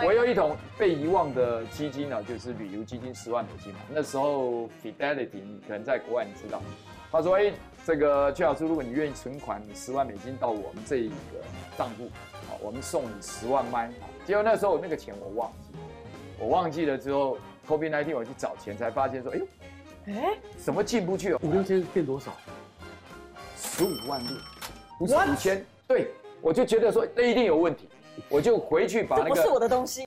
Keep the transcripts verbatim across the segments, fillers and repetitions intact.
我有一桶被遗忘的基金呢，就是旅游基金十万美金嘛。那时候 Fidelity 你可能在国外你知道，他说哎，这个阙老师，如果你愿意存款，你十万美金到我们这一个账户，好，我们送你十万麦。结果那时候那个钱我忘记，我忘记了之后 ，COVID 十九 我去找钱，才发现说，哎呦，哎，怎么进不去？ 五六千变多少？ 十五万六，不是五千。对，我就觉得说那一定有问题，我就回去把那个。 这不是我的东西。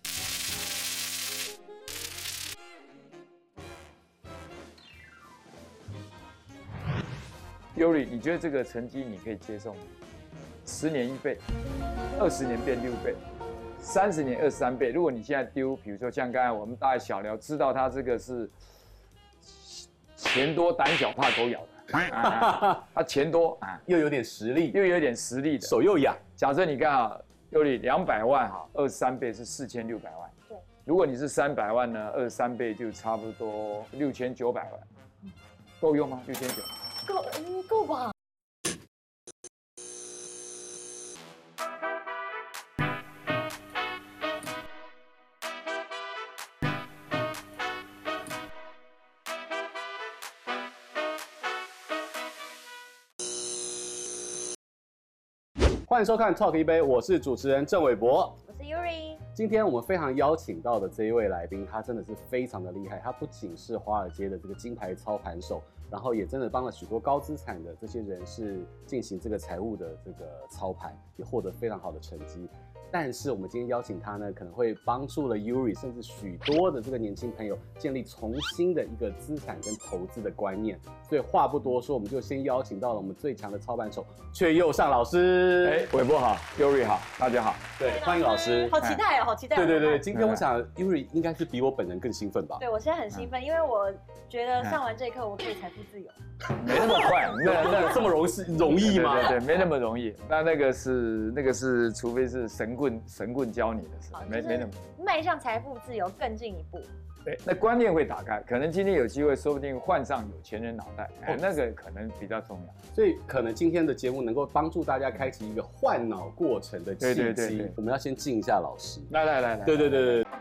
Yuri， 你觉得这个成绩你可以接受吗？十年一倍，二十年变六倍，三十年二十三倍。如果你现在丢，比如说像刚才我们大概小聊，知道他这个是钱多胆小怕狗咬的，啊、他钱多啊， 又有点实力， 又有点实力的， 手又痒。 假设你看啊，Yuri 两百万哈，二十三倍是四千六百万。 对， 如果你是三百万呢，二十三倍就差不多六千九百万，够用吗？六千九？ 够，嗯，够吧。 欢迎收看 Talk 一杯，我是主持人郑伟博， 我是 Yuri。 今天我们非常邀请到的这一位来宾，他真的是非常的厉害。他不仅是华尔街的这个金牌操盘手，然后也真的帮了许多高资产的这些人士进行这个财务的这个操盘，也获得非常好的成绩。但是我们今天邀请他呢，可能会帮助了 Yuri 甚至许多的这个年轻朋友建立重新的一个资产跟投资的观念。所以话不多说，我们就先邀请到了我们最强的操盘手阙佑尚老师。 哎，伟博好 ，Yuri 好，大家好。 对，欢迎老师。 好期待哦，好期待。 对对对，今天我想 Yuri 应该是比我本人更兴奋吧？ 对，我现在很兴奋，因为我觉得上完这一课，我可以财富自由。 没那么快， 那那这么容易容易吗？ 对对，没那么容易。那那个是那个是，除非是神棍神棍教你的事，没没那么迈向财富自由更进一步。 对，那观念会打开，可能今天有机会，说不定换上有钱人脑袋，哎，那个可能比较重要。 所以可能今天的节目能够帮助大家开启一个换脑过程的契机。对对对对，我们要先敬一下老师。 来来来来， 对对对对。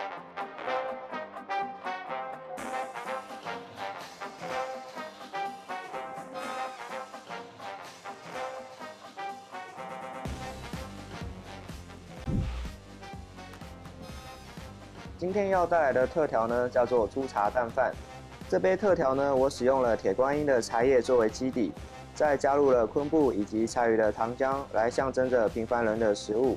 今天要带来的特调呢，叫做粗茶淡饭。这杯特调呢，我使用了铁观音的茶叶作为基底，再加入了昆布以及柴鱼的糖浆，来象征着平凡人的食物。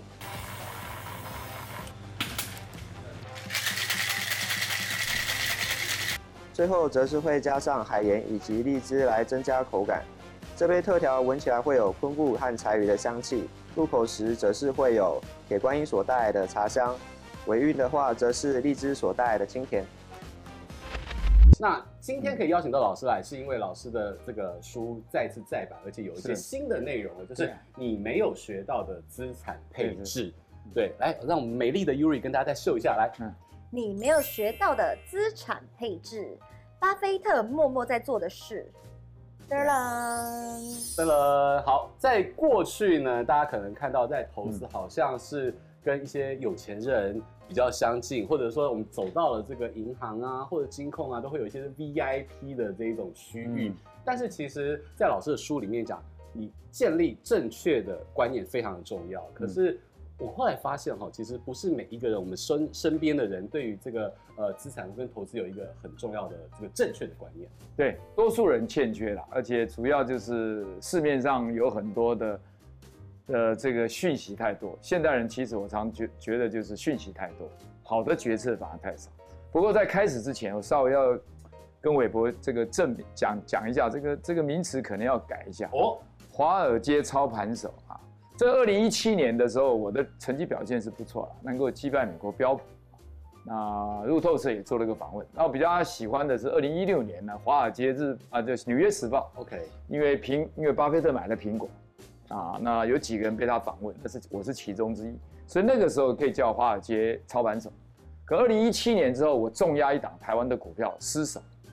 最后则是会加上海盐以及荔枝来增加口感。这杯特调闻起来会有昆布和柴鱼的香气，入口时则是会有铁观音所带来的茶香。尾韵的话，则是荔枝所带来的清甜。 那今天可以邀请到老师来，是因为老师的这个书再次再版，而且有一些新的内容了，就是你没有学到的资产配置。对，来让我们美丽的 Yuri 跟大家再秀一下，来，嗯， 你没有学到的资产配置，巴菲特默默在做的事。噔啦， 噔了，好，在过去呢，大家可能看到在投资好像是跟一些有钱人比较相近，或者说我们走到了这个银行啊，或者金控啊，都会有一些 V I P 的这一种区域。嗯、但是其实，在老师的书里面讲，你建立正确的观念非常的重要。可是我后来发现哈，其实不是每一个人，我们身身边的人对于这个呃资产跟投资有一个很重要的这个正确的观念。 对，多数人欠缺啦，而且主要就是市面上有很多的。呃，这个讯息太多，现代人其实我常觉觉得就是讯息太多，好的决策反而太少。不过在开始之前，我稍微要跟韦伯这个正讲讲一下，这个这个名词可能要改一下哦。华尔街操盘手啊，这二零一七年的时候，我的成绩表现是不错了，能够击败美国标普。那路透社也做了个访问，那我比较喜欢的是二零一六年呢，华尔街日啊，就是纽约时报 ，OK， 因为苹因为巴菲特买了苹果。啊，那有几个人被他访问，但是我是其中之一，所以那个时候可以叫华尔街操盘手。可二零一七年之后，我重压一档台湾的股票失手，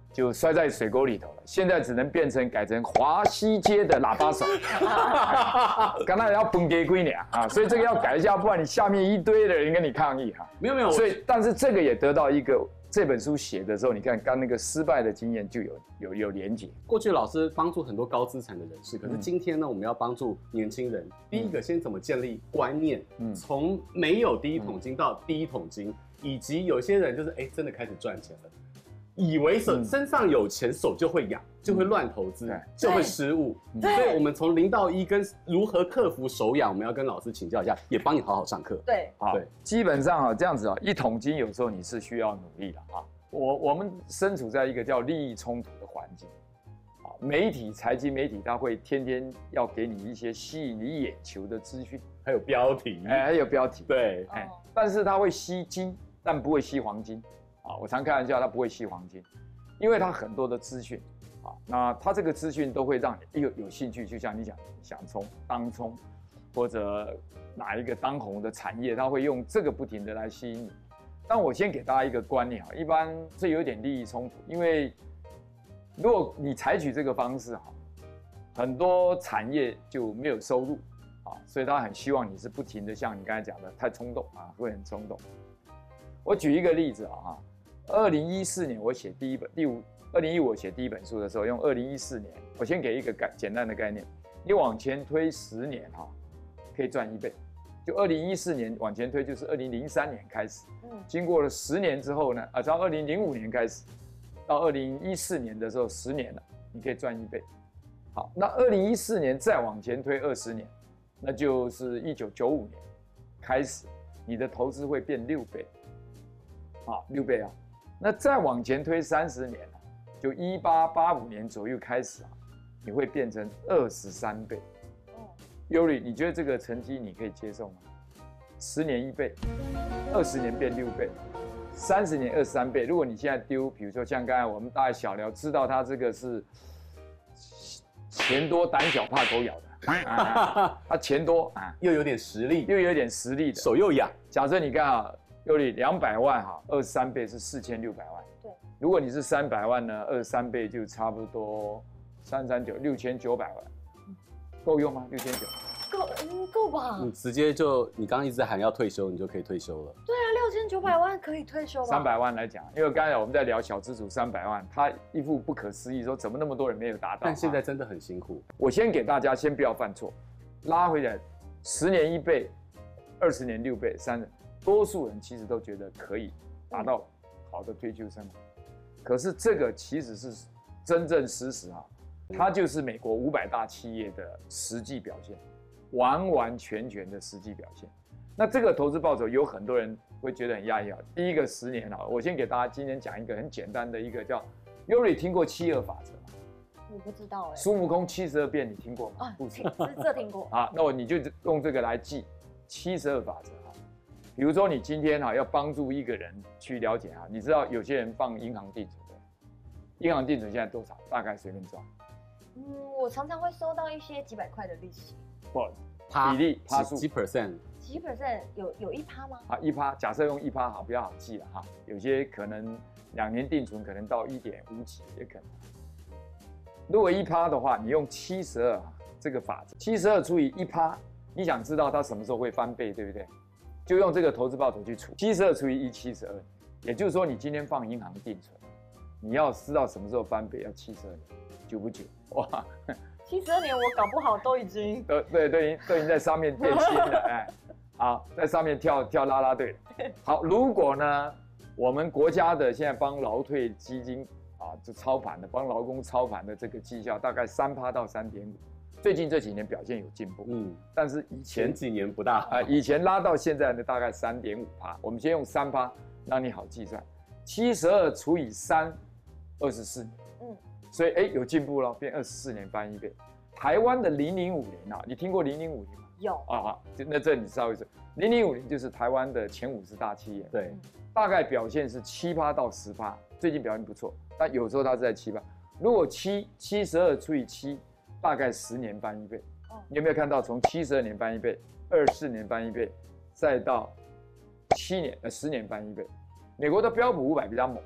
就摔在水沟里头了。现在只能变成改成华西街的喇叭手，刚才要崩给归你啊，所以这个要改一下，不然你下面一堆的人跟你抗议哈。 没有没有， 所以但是这个也得到一个这本书写的时候，你看刚那个失败的经验就有有有连结。 过去老师帮助很多高资产的人士，可是今天呢，我们要帮助年轻人。第一个，先怎么建立观念， 嗯从没有第一桶金到第一桶金，以及有些人就是哎真的开始赚钱了。以为手嗯身上有钱，手就会痒，就会乱投资， 对就会失误。 对所以，我们从零到一跟如何克服手痒，我们要跟老师请教一下，也帮你好好上课。 对， 好对， 基本上啊这样子啊，一桶金有时候你是需要努力的啊。我我们身处在一个叫利益冲突的环境，啊，媒体、财经媒体它会天天要给你一些吸引你眼球的资讯， 还有标题， 哎，还有标题， 对， 哎哦， 但是它会吸金，但不会吸黄金，啊，我常开玩笑，它不会吸黄金，因为它很多的资讯，啊，那它这个资讯都会让你有有兴趣，就像你讲想冲当冲，或者哪一个当红的产业，它会用这个不停的来吸引你。但我先给大家一个观念啊，一般这有点利益冲突，因为如果你采取这个方式哈，很多产业就没有收入啊，所以他很希望你是不停的像你刚才讲的太冲动啊，会很冲动。我举一个例子啊，二零一四年我写第一本第五，二零一五我写第一本书的时候，用二零一四年，我先给一个概简单的概念，你往前推十年哈，可以赚一倍。就二零一四年往前推，就是二零零三年开始， 嗯， 经过了十年之后呢，啊，从二零零五年开始，到二零一四年的时候，十年了，你可以赚一倍。好，那二零一四年再往前推二十年，那就是一九九五年开始，你的投资会变六倍，啊，六倍啊。那再往前推三十年啊，就一八八五年左右开始啊，你会变成二十三倍。优里，你觉得这个成绩你可以接受吗？十年一倍，二十年变六倍，三十年二十三倍。如果你现在丢，比如说像刚才我们大概小聊，知道他这个是钱多胆小怕狗咬的，啊、他钱多啊， 又有点实力， 又有点实力的， 手又痒。 假设你看啊，优里两百万哈，二十三倍是四千六百万。 对， 如果你是三百万呢，二十三倍就差不多三三九六千九百万。够用吗？六千九， 够，嗯，够吧？ 你直接就，你刚刚一直在喊要退休，你就可以退休了。 对啊，六千九百万可以退休吧？ 三百万来讲，因为刚才我们在聊小资主三百万，他一副不可思议说怎么那么多人没有达到？ 但现在真的很辛苦。 我先给大家先不要犯错，拉回来，十年一倍，二十年六倍，三，多数人其实都觉得可以达到好的退休生活，可是这个其实是真正事实啊。它就是美国五百大企业的实际表现，完完全全的实际表现。那这个投资报酬有很多人会觉得很压抑啊。第一个十年啊，我先给大家今天讲一个很简单的一个叫 ，Yuri 听过七二法则吗？ 我不知道哎、欸。 孙悟空七十二变你听过吗？ 啊， 不知这这听过。 啊，那我你就用这个来记七十二法则啊。比如说你今天哈、啊、要帮助一个人去了解啊，你知道有些人放银行定存的，银行定存现在多少？大概随便抓。 嗯，我常常会收到一些几百块的利息， 不， 趴比例趴数几 percent？ 几 percent 有有一趴吗？ 啊，一趴，假设用一趴好，比较好记了哈。有些可能两年定存可能到一点五几也可能。如果一趴的话，你用七十二这个法则，七十二除以一趴，你想知道它什么时候会翻倍，对不对？就用这个投资报酬去除，七十二除以一七十二，也就是说你今天放银行定存，你要知道什么时候翻倍，要七十二年，久不久？哇！ 七十二年我搞不好都已经都对都已经都已经在上面变心了，哎，好，在上面跳跳啦啦队了。好，如果呢，我们国家的现在帮劳退基金啊，就操盘的，帮劳工操盘的这个绩效大概三趴到三点五，最近这几年表现有进步， 嗯， 但是以前前几年不大好啊，以前拉到现在呢，大概三点五趴。我们先用三趴，让你好计算，七十二除以三，二十四年， 嗯， 所以哎有进步了，变二十四年翻一倍。台湾的零零五零啊，你听过零零五零吗？ 有啊啊，那这你稍微说，零零五零就是台湾的前五十大企业， 对， 大概表现是七趴到十趴，最近表现不错，但有时候它是在七趴。如果七七十二除以七，大概十年翻一倍。 哦你有没有看到从七十二年翻一倍，二十四年翻一倍，再到七年呃十年翻一倍？美国的标普五百比较猛，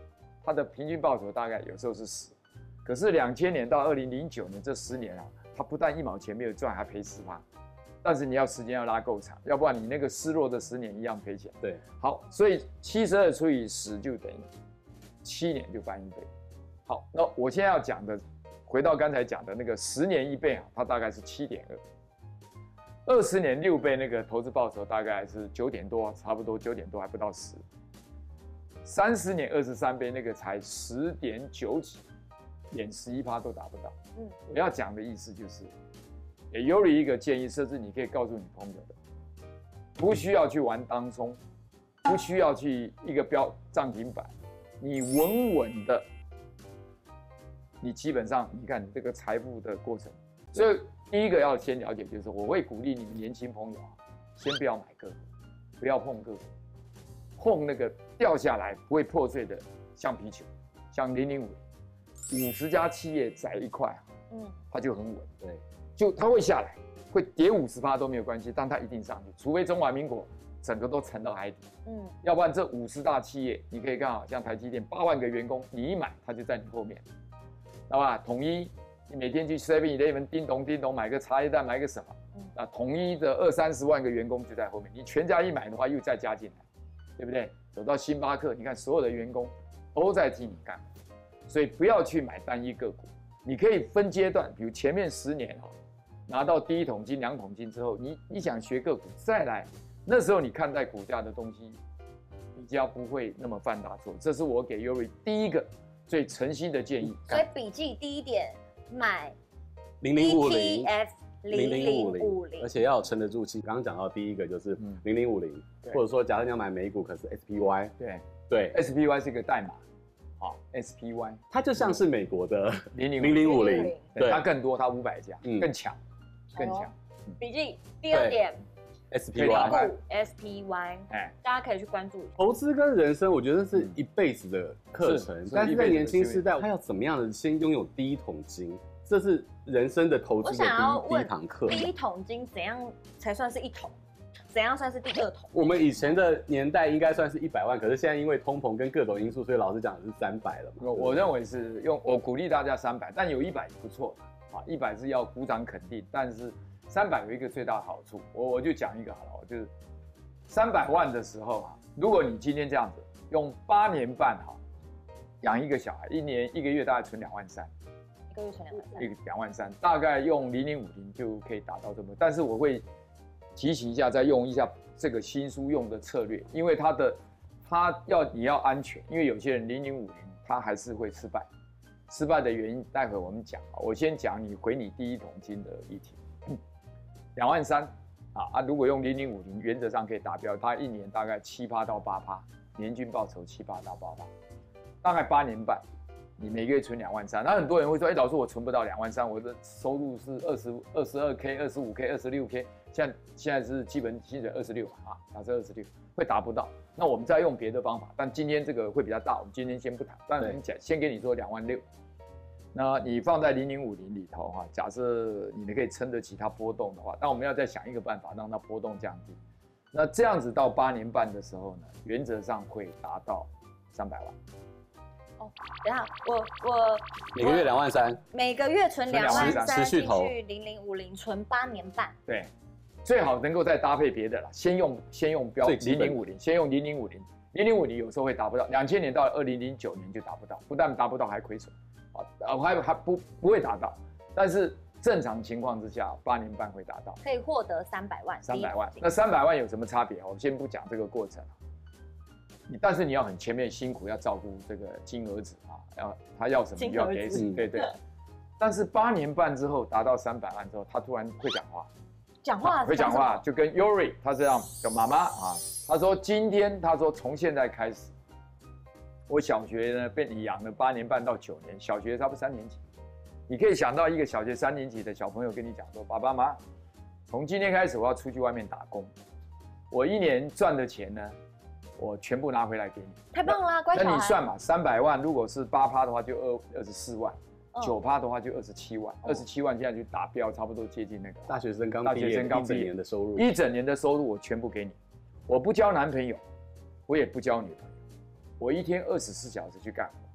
它的平均报酬大概有时候是十，可是两千年到二零零九年这十年啊，它不但一毛钱没有赚，还赔十趴。但是你要时间要拉够长，要不然你那个失落的十年一样赔钱。 对， 好，所以七十二除以十就等于七年就翻一倍。好，那我现在要讲的，回到刚才讲的那个十年一倍啊，它大概是七点二，二十年六倍那个投资报酬大概是九点多，差不多九点多还不到十。三十年二十三倍那个才十点九几，连十一趴都达不到。嗯，我要讲的意思就是。也有了一个建议设置，你可以告诉你朋友的，不需要去玩当冲，不需要去一个标涨停板，你稳稳的，你基本上你看你这个财富的过程。所以第一个要先了解，就是我会鼓励你们年轻朋友啊，先不要买个股，不要碰个股，碰那个掉下来不会破碎的橡皮球，像零零五，五十家企业宰一块，嗯，它就很稳，对。就它会下来，会跌五十趴都没有关系，但它一定上去，除非中华民国整个都沉到海底，嗯，要不然这五十大企业，你可以看啊，像台积电八万个员工，你一买它就在你后面，知道吧？统一，你每天去 seven eleven 叮咚叮咚买个茶叶蛋，买个什么，嗯，那统一的二三十万个员工就在后面，你全家一买的话又再加进来，对不对？走到星巴克，你看所有的员工都在替你干，所以不要去买单一个股，你可以分阶段，比如前面十年哈。拿到第一桶金、两桶金之后，你你想学个股再来，那时候你看待股价的东西比较不会那么犯大错。这是我给 Yuri 第一个最诚心的建议。 所以笔记第一点，买零零五零 E T F 零零五零， 而且要沉得住气。刚刚讲到第一个就是零零五零，或者说假设你要买美股，可是 S P Y， 对对 ，S P Y 是一个代码。好 ，S P Y 它就像是美国的零零零零五零， 对，它更多，它五百家，更强。更强。 笔记第二点 ，S P Y， S P Y， 哎，大家可以去关注一下。 投资跟人生，我觉得是一辈子的课程，但是在年轻时代，他要怎么样的先拥有第一桶金？这是人生的投资的第一第一堂课。 第一桶金怎样才算是一桶？怎样算是第二桶？ 我们以前的年代应该算是一百万，可是现在因为通膨跟各种因素，所以老师讲的是三百了嘛。 我我认为是用，我鼓励大家三百，但有一百也不错。啊，一百是要鼓掌肯定，但是三百有一个最大的好处，我我就讲一个好了，就是三百万的时候啊，如果你今天这样子用八年半哈养一个小孩，一年一个月大概存两万三， 一个月存两万三， 一个两万三，大概用零零五零就可以达到这么，但是我会提醒一下，再用一下这个新书用的策略，因为它的它要你要安全，因为有些人零零五零它还是会失败。失败的原因，待会我们讲啊。我先讲你回你第一桶金的议题，两万三啊啊！如果用零零五零，原则上可以达标，它一年大概七趴到八趴，年均报酬七趴到八趴，大概八年半，你每个月存两万三。那很多人会说，哎、欸，老师我存不到两万三，我的收入是二十二十二 K、二十五 K、二十六 K， 现在现在是基本薪水二十六啊，假设二十六会达不到。那我们再用别的方法，但今天这个会比较大，我们今天先不谈。但我们讲，先给你说两万六。那你放在零零五零里头哈，假设你可以撑得起它波动的话，那我们要再想一个办法让它波动降低。那这样子到八年半的时候呢，原则上会达到三百万。 哦，等一下，我我每个月两万三， 每个月存两万三， 持续投零零五零存八年半。 对，最好能够再搭配别的啦，先用先用标零零五零，先用零零五零，零零五零有时候会达不到，两千年到二零零九年就达不到，不但达不到还亏损。啊，还还不不会达到，但是正常情况之下，八年半会达到， 可以获得三百万。 三百万，那三百万有什么差别？我先不讲这个过程，你但是你要很前面辛苦，要照顾这个金儿子啊，要他要什么你要给什么，对对。但是八年半之后达到三百万之后，他突然会讲话， 讲话会讲话，就跟 Yuri 他这样的妈妈啊，他说今天他说从现在开始。我小学呢被你养了八年半到九年，小学差不多三年级，你可以想到一个小学三年级的小朋友跟你讲说，爸爸妈妈，从今天开始我要出去外面打工，我一年赚的钱呢，我全部拿回来给你。 太棒了，乖小孩。 那你算嘛，三百万如果是八趴的话就二二十四万，九趴的话就二十七万，二十七万现在就达标，差不多接近那个大学生刚毕业一整年的收入， 一整年的收入我全部给你，我不交男朋友，我也不交女朋友。我一天二十四小时去干活，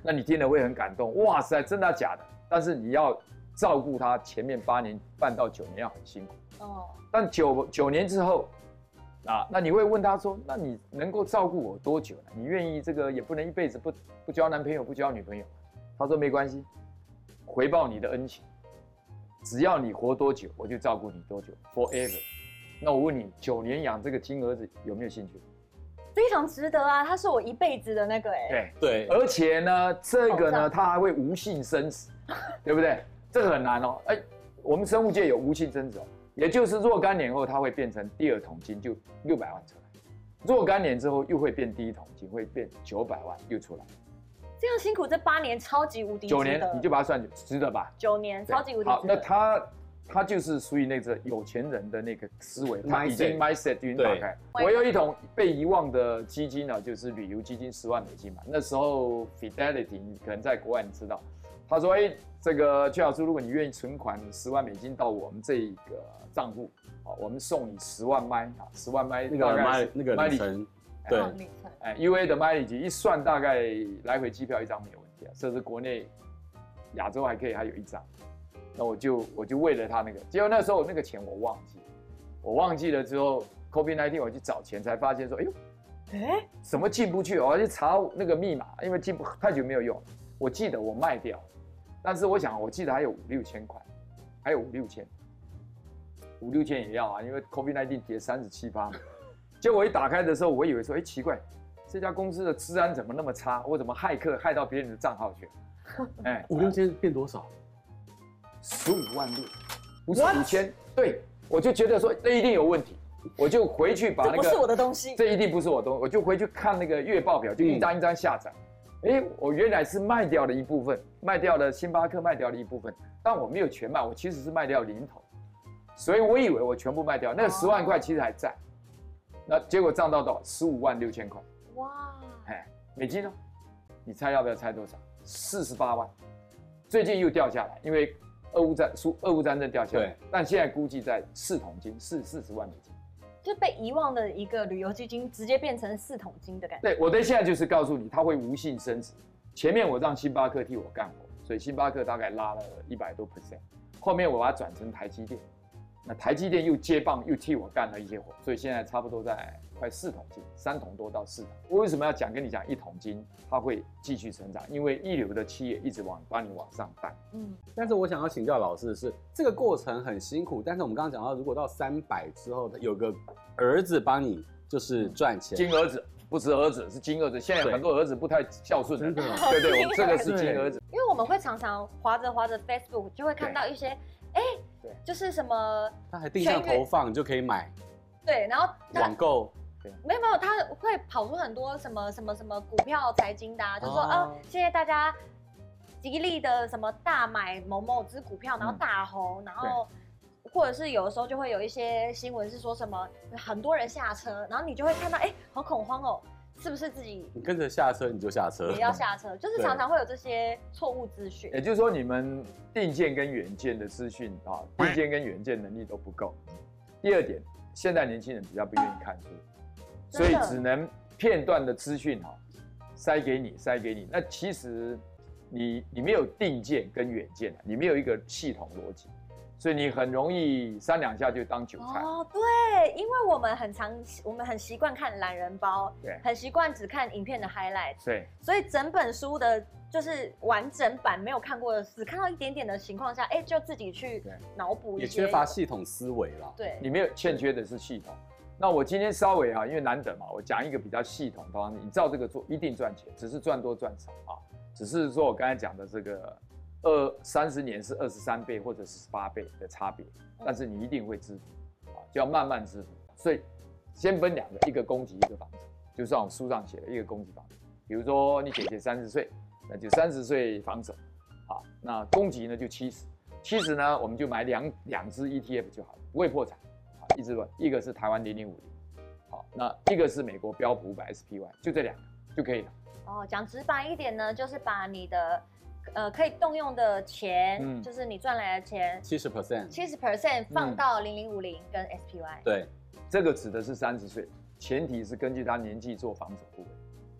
那你听了会很感动，哇塞，真的假的？但是你要照顾他前面八年半到九年要很辛苦哦。但九九年之后，啊，那你会问他说，那你能够照顾我多久呢？你愿意这个也不能一辈子不不交男朋友不交女朋友。他说没关系，回报你的恩情，只要你活多久，我就照顾你多久 ，forever。那我问你，九年养这个金儿子有没有兴趣？ 非常值得啊，他是我一辈子的那个哎、 欸。 对对， 而且呢，这个呢，它还会无性生殖，对不对？这个很难哦。哎，我们生物界有无性生殖哦，也就是若干年后它会变成第二桶金，就六百万出来；若干年之后又会变第一桶金，会变九百万又出来。 这样辛苦，这八年超级无敌值得。 九年你就把它算值得吧？ 九年超级无敌值得。 好，那他。他就是属于那个有钱人的那个思维，他已经 mindset 已经打开。我有一桶被遗忘的基金呢，就是旅游基金，十万美金嘛。那时候 Fidelity 可能在国外你知道，他说：“哎，这个阙老师，如果你愿意存款十万美金到我们这一个账户，好，我们送你十万麦啊，十万麦那个麦那个里程，对， 哎 ，U A 的 mileage 一算大概来回机票一张没有问题啊，甚至国内亚洲还可以还有一张。”那我就我就为了他那个，结果那时候那个钱我忘记，我忘记了之后 ，COVID 十九 我去找钱才发现说，哎呦，哎，怎么进不去？我要去查那个密码，因为进不太久没有用了。我记得我卖掉，但是我想我记得还有五六千块，还有五六千，五六千也要啊，因为 COVID 十九 跌三十七趴嘛。结果我一打开的时候，我以为说，哎，奇怪，这家公司的治安怎么那么差？我怎么骇客害到别人的账号去？ 哎，五六千变多少？ 十五万六，不是五千，对，我就觉得说这一定有问题，我就回去把那个， 这不是我的东西， 这一定不是我的东西，我就回去看那个月报表，就一张一张下载，哎、嗯，我原来是卖掉了一部分，卖掉了星巴克，卖掉了一部分，但我没有全卖，我其实是卖掉零头，所以我以为我全部卖掉，那个十万块其实还在，那结果涨到多少？十五万六千块，哇，哎，美金呢？你猜要不要猜多少？四十八万，最近又掉下来，因为。俄乌战输，俄乌战争掉下来，但现在估计在四桶金，四四十万美金， 就被遗忘的一个旅游基金，直接变成四桶金的感觉。 对，我的现在就是告诉你，它会无性生殖。前面我让星巴克替我干活，所以星巴克大概拉了一百多 percent， 后面我把它转成台积电，那台积电又接棒又替我干了一些活，所以现在差不多在快四桶金，三桶多到四桶。我为什么要讲跟你讲一桶金？它会继续成长，因为一流的企业一直往把你往上带。 嗯，但是我想要请教老师的是，这个过程很辛苦，但是我们刚刚讲到，如果到三百之后，有个儿子帮你就是赚钱， 金儿子不是儿子，是金儿子。现在很多儿子不太孝顺， 真的， 对对，我们这个是金儿子。 因为我们会常常滑着滑着 Facebook， 就会看到一些，哎，对，就是什么， 他还定向投放，你就可以买， 对，然后网购。 没有没有，他会跑出很多什么什么什么股票财经的、啊，就说啊、哦，现在大家极力的什么大买某某只股票，然后大红，嗯、然后或者是有的时候就会有一些新闻是说什么很多人下车，然后你就会看到，哎，好恐慌哦，是不是自己？ 你跟着下车你就下车， 也要下车，就是常常会有这些错误资讯。 也就是说，你们定见跟远见的资讯啊，定见跟远见能力都不够。第二点，现在年轻人比较不愿意看书。所以只能片段的资讯哈，塞给你，塞给你。那其实你你没有定见跟远见，你没有一个系统逻辑，所以你很容易三两下就当韭菜。 哦，对，因为我们很常，我们很习惯看懒人包， 对， 很习惯只看影片的 highlight， 对， 所以整本书的就是完整版没有看过的，只看到一点点的情况下，哎，就自己去脑补一些， 也缺乏系统思维了。 对， 你没有欠缺的是系统。那我今天稍微哈，因为难得嘛，我讲一个比较系统的方式，你照这个做一定赚钱，只是赚多赚少啊。只是说我刚才讲的这个二三十年是二十三倍或者是十八倍的差别，但是你一定会致富啊，就要慢慢致富。所以先分两个，一个攻击，一个防守，就像我书上写的一个攻击防守。比如说你姐姐三十岁，那就三十岁防守，好，那攻击呢就七十，七十呢我们就买两两只 E T F 就好了，不会破产。一支轮，一个是台湾零零五零，好，那一个是美国标普五百 S P Y， 就这两个就可以了。 哦，讲直白一点呢，就是把你的呃可以动用的钱，嗯、就是你赚来的钱， 七十 percent， 七十 percent 放到零零五零跟 S P Y。 对， 这个指的是三十岁，前提是根据他年纪做防守部位。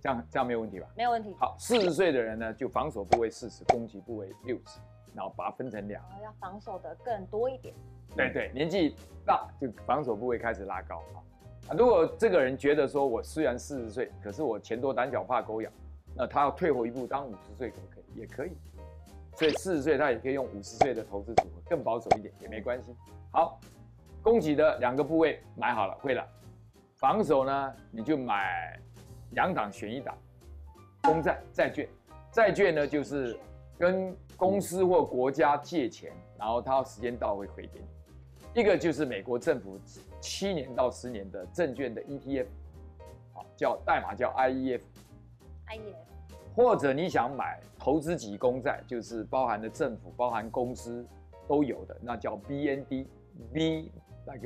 这样这样没有问题吧？ 没有问题。 好，四十岁的人呢，就防守部位四十，攻击部位六十，然后把它分成两。 然后要防守的更多一点。 对对，年纪大就防守部位开始拉高啊。如果这个人觉得说我虽然四十岁，可是我钱多胆小怕狗咬，那他要退后一步当五十岁可不可以？也可以。所以四十岁他也可以用五十岁的投资组合，更保守一点也没关系。好，攻击的两个部位买好了，会了。防守呢，你就买两档选一档，公债、债券。债券呢就是跟公司或国家借钱，然后它时间到会回给你。一个就是美国政府七年到十年的证券的 E T F， 好，叫代码叫 I E F。I E F。或者你想买投资级公债，就是包含了政府、包含公司都有的，那叫 B N D。B like a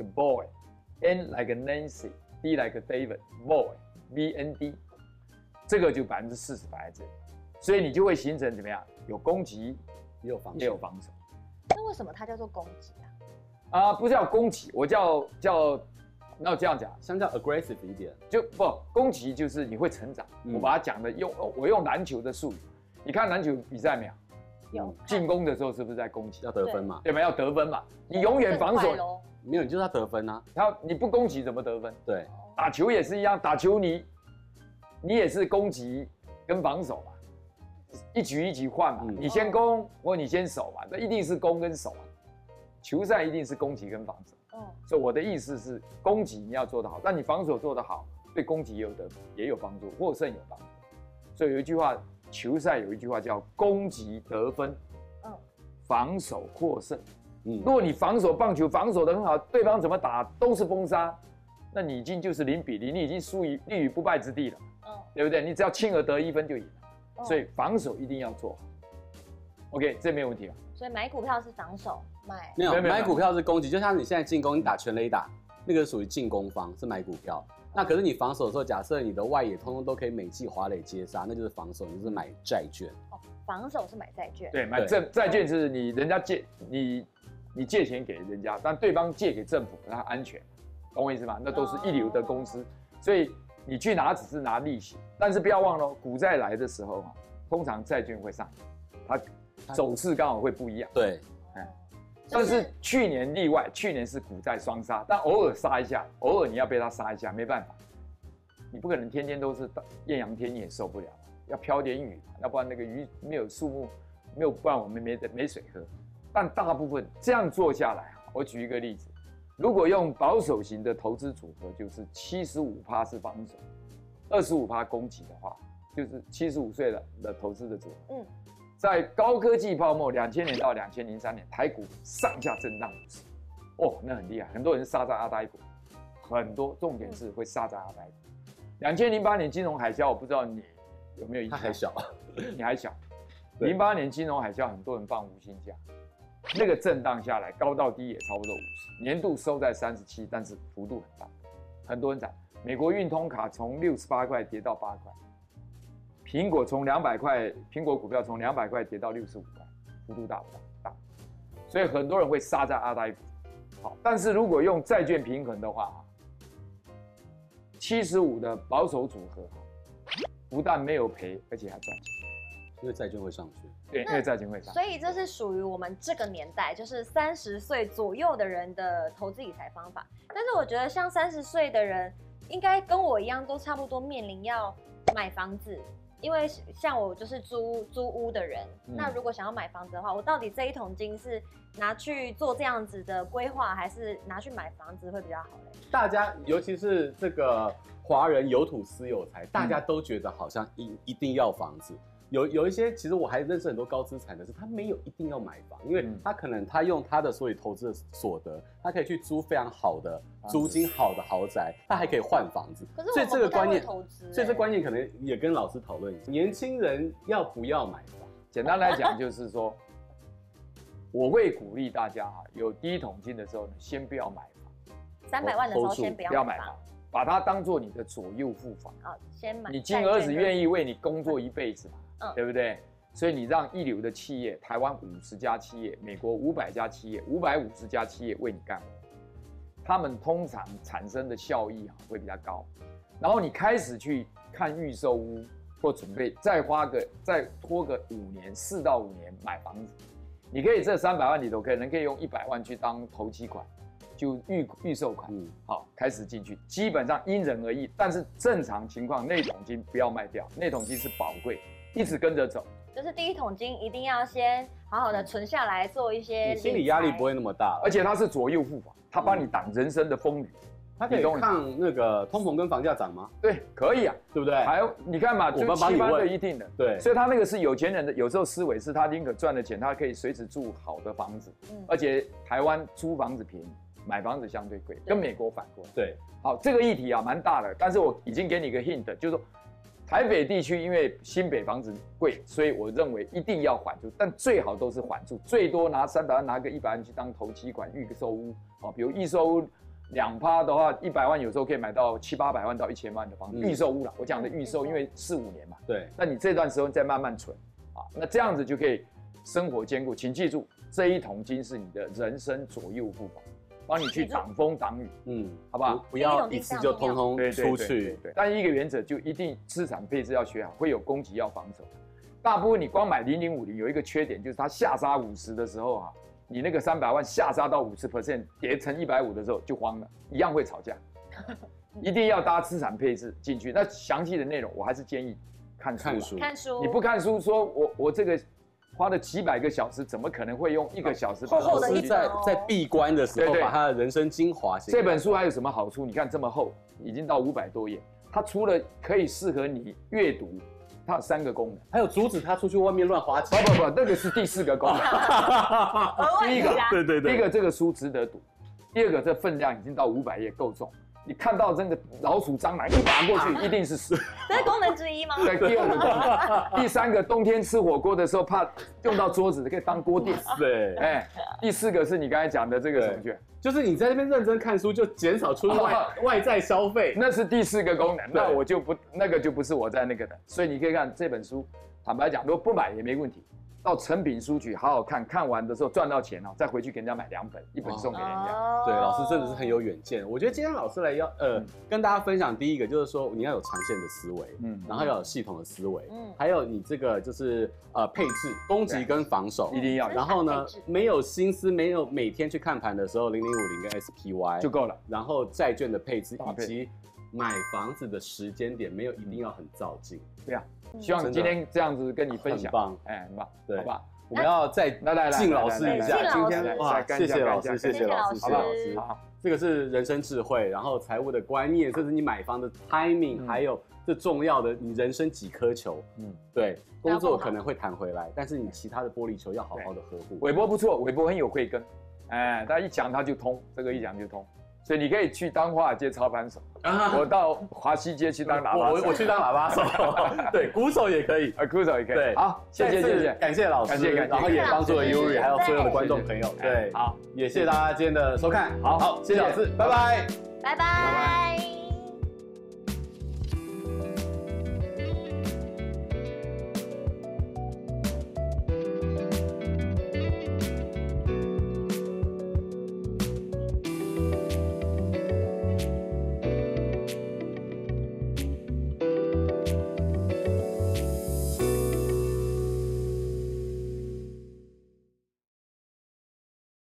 boy，N like a Nancy，D like a David，boy，B N D， 这个就百分之四十摆在这里，所以你就会形成怎么样？有攻击， 也有防守， 也有防守。 那为什么它叫做攻击啊？ 啊、呃，不是叫攻击，我叫叫，那我这样讲， 相较 aggressive 一点， 就不攻击就是你会成长。嗯、我把它讲的用我用篮球的术语，你看篮球比赛没有？ 有进攻的时候是不是在攻击？ 要得分嘛？ 对吧？要得分嘛？你永远防守， 没有，你就是要得分啊。 他你不攻击怎么得分？ 对， 打球也是一样，打球你你也是攻击跟防守嘛，一局一局换嘛，嗯、你先攻或你先守嘛，那一定是攻跟守啊。球赛一定是攻击跟防守。嗯，所以我的意思是，攻击你要做得好，但你防守做得好，对攻击也有的也有帮助，获胜有帮助。所以有一句话。球赛有一句话叫攻击得分，嗯，防守获胜。嗯，如果你防守棒球防守得很好，对方怎么打都是封杀，那你已经就是零比零，你已经输于立于不败之地了，嗯，对不对？你只要轻而得一分就赢了，嗯、所以防守一定要做好。OK， 这没有问题吧？ 所以买股票是防守，买没有买股票是攻击，就像你现在进攻，你打全垒打，那个属于进攻方是买股票。那可是你防守的时候，假设你的外野通通都可以美记华垒接杀，那就是防守，你就是买债券。 哦，防守是买债券。 对，买债债券是你人家借你你借钱给人家，但对方借给政府，它安全，懂我意思吗？那都是一流的公司，哦、所以你去拿只是拿利息，但是不要忘了，股债来的时候哈，通常债券会上，它走势刚好会不一样。 对， 嗯。但是去年例外，去年是股债双杀，但偶尔杀一下，偶尔你要被它杀一下，没办法，你不可能天天都是艳阳天，你也受不了，要飘点雨，要不然那个鱼没有树木，没有，不然我们没没水喝。但大部分这样做下来，我举一个例子，如果用保守型的投资组合，就是七十五趴是防守，二十五趴攻击的话，就是七十五岁的的投资的组合，嗯。在高科技泡沫两千年到两千零三年，台股上下震荡五十，哦，那很厉害，很多人杀在阿呆股，很多重点是会杀在阿呆股。两千零八年金融海啸，我不知道你有没有印象？ 他还小， 你还小。零八年金融海啸，很多人放无薪假，那个震荡下来，高到低也差不多五十，年度收在三十七，但是幅度很大，很多人涨。美国运通卡从六十八块跌到八块。苹果从两百块，苹果股票从两百块跌到六十五块，幅度大不大？大，所以很多人会杀在阿呆股。好，但是如果用债券平衡的话，七十五的保守组合，不但没有赔，而且还赚钱， 因为债券会上去。 对，因为债券会上去。 所以这是属于我们这个年代，就是三十岁左右的人的投资理财方法。但是我觉得像三十岁的人，应该跟我一样，都差不多面临要买房子。因为像我就是租租屋的人，嗯、那如果想要买房子的话，我到底这一桶金是拿去做这样子的规划，还是拿去买房子会比较好嘞？ 大家尤其是这个华人有土私有财，大家都觉得好像一一定要房子。有有一些，其实我还认识很多高资产的是，他没有一定要买房，因为他可能他用他的所有投资的所得，他可以去租非常好的租金好的豪宅，他还可以换房子。 可是所以这个观念， 投资、欸， 所以这观念可能也跟老师讨论一下，年轻人要不要买房？ 简单来讲就是说，我会鼓励大家哈，有第一桶金的时候呢，先不要买房， 三百万的时候先不要买房。 把它当做你的左右付房啊，先买。 你金儿子愿意为你工作一辈子嘛，嗯、对不对？所以你让一流的企业，台湾五十家企业，美国五百家企业，五百五十家企业为你干活，他们通常产生的效益啊会比较高。然后你开始去看预售屋或准备再花个再拖个五年，四到五年买房子，你可以这三百万里头可能可以用一百万去当头期款，就预预售款，嗯，好开始进去，基本上因人而异，但是正常情况内桶金不要卖掉，内桶金是宝贵，一直跟着走。 就是第一桶金一定要先好好的存下来，做一些你心理压力不会那么大， 而且它是左右护法，它帮你挡人生的风雨。 它可以抗那个通膨跟房价涨吗？ 对，可以啊， 对不对？ 还有你看嘛，就七八个一定的， 对， 所以他那个是有钱人的，有时候思维是他宁可赚的钱，他可以随时住好的房子，嗯，而且台湾租房子便宜，买房子相对贵，跟美国反过来。 对， 好，这个议题啊蛮大的，但是我已经给你一个 hint， 就是说台北地区因为新北房子贵，所以我认为一定要缓住，但最好都是缓住，最多拿三百万拿个一百万去当头期款预售屋，哦，比如预售屋。两趴的话，一百万有时候可以买到七八百万到一千万的房子，预售屋啦。我讲的预售，因为四五年嘛。 对。 那你这段时候再慢慢存，啊，那这样子就可以生活兼顾。请记住，这一桶金是你的人生左右护法，帮你去挡风挡雨，嗯，好不好？ 不要一次就通通出去。 对对对。但一个原则就一定资产配置要学好，会有攻击要防守。大部分你光买零零五零有一个缺点，就是它下杀五十的时候啊。你那个三百万下杀到五十 percent， 跌成一百五的时候就慌了，一样会吵架。一定要搭资产配置进去。那详细的内容我还是建议看书。 看书， 看书。 你不看书，说我我这个花了几百个小时，怎么可能会用一个小时把厚厚的一在在闭关的时候把他的人生精华写。 这本书还有什么好处？你看这么厚，已经到五百多页，它除了可以适合你阅读。它有三个功能， 还有阻止他出去外面乱花钱。 不不不，那个是第四个功能。第一个， 对对对， 第一个这个书值得读，第二个这分量已经到五百页，够重。你看到这个老鼠、蟑螂一打过去，一定是死。 这是功能之一吗？ 对，第二个功能。第三个，冬天吃火锅的时候怕用到桌子，可以当锅垫。 对， 哎，第四个是你刚才讲的这个什么券？ 就是你在那边认真看书，就减少出外外在消费。 那是第四个功能，那我就不那个就不是我在那个的。所以你可以看这本书，坦白讲，如果不买也没问题。到诚品书局好好看，看完的时候赚到钱哦，再回去给人家买两本，一本送给人家。 哦、 对，老师真的是很有远见。我觉得今天老师来要呃、嗯、跟大家分享，第一个就是说你要有长线的思维，嗯，然后要有系统的思维，嗯，还有你这个就是呃配置攻击跟防守一定要。 然后呢，没有心思，没有每天去看盘的时候，零零五零跟 S P Y 就够了。 然后债券的配置以及买房子的时间点，没有一定要很躁进。 对呀、啊，希望今天这样子跟你分享， 很棒， 哎，很棒， 对， 好吧。 我们要再来来来敬老师一下，今天哇，谢谢老师，谢谢老师，谢谢老师。 好， 这个是人生智慧，然后财务的观念，甚至你买房的 timing， 还有这重要的你人生几颗球，嗯，对，工作可能会弹回来，但是你其他的玻璃球要好好的呵护。 韦伯不错，韦伯很有慧根，哎，他一讲他就通，这个一讲就通。所以你可以去当华尔街操盘手，啊、我到华西街去当喇叭手， 我我去当喇叭手，对，鼓手也可以， 呃，鼓手也可以。 对， 好，谢谢谢谢， 感谢老师， 感谢感谢， 然后也帮助了 Yuri 还有所有的观众朋友，对， 好， 也谢谢大家今天的收看， 好， 好，谢谢老师，拜拜， 拜拜。